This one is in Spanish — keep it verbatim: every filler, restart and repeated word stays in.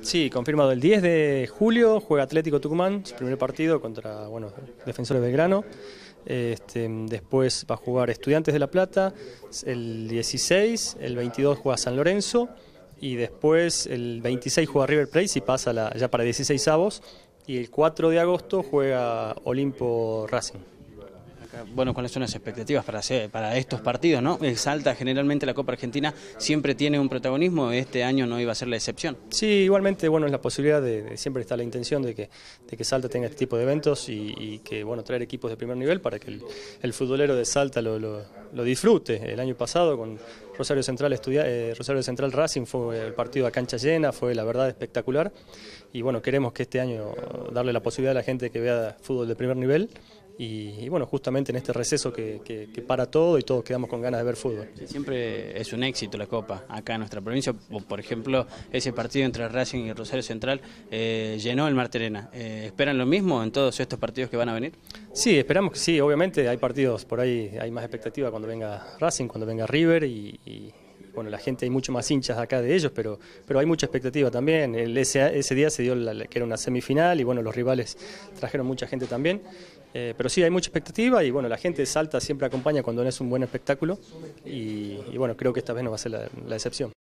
Sí, confirmado el diez de julio, juega Atlético Tucumán, su primer partido contra, bueno, Defensores Belgrano. Este, después va a jugar Estudiantes de La Plata, el dieciséis, el veintidós juega San Lorenzo y después el veintiséis juega River Plate y pasa la, ya para dieciséis avos, y el cuatro de agosto juega Olimpo Racing. Bueno, ¿cuáles son las expectativas para, hacer, para estos partidos, ¿no? Salta, generalmente la Copa Argentina siempre tiene un protagonismo, este año no iba a ser la excepción. Sí, igualmente, bueno, es la posibilidad de, de siempre está la intención de que, de que Salta tenga este tipo de eventos y, y que, bueno, traer equipos de primer nivel para que el, el futbolero de Salta lo, lo, lo disfrute. El año pasado con Rosario Central, estudia, eh, Rosario Central Racing fue el partido a cancha llena, fue la verdad espectacular y bueno, queremos que este año darle la posibilidad a la gente que vea fútbol de primer nivel. Y, y bueno, justamente en este receso que, que, que para todo y todos quedamos con ganas de ver fútbol. Sí, siempre es un éxito la Copa acá en nuestra provincia. Por ejemplo, ese partido entre Racing y Rosario Central eh, llenó el Marterena. Eh, ¿Esperan lo mismo en todos estos partidos que van a venir? Sí, esperamos que sí. Obviamente hay partidos por ahí, hay más expectativa cuando venga Racing, cuando venga River y... y bueno, la gente, hay mucho más hinchas acá de ellos, pero, pero hay mucha expectativa también. El, ese, ese día se dio la, que era una semifinal y bueno, los rivales trajeron mucha gente también. Eh, pero sí, hay mucha expectativa y bueno, la gente de Salta siempre acompaña cuando no es un buen espectáculo y, y bueno, creo que esta vez no va a ser la, la excepción.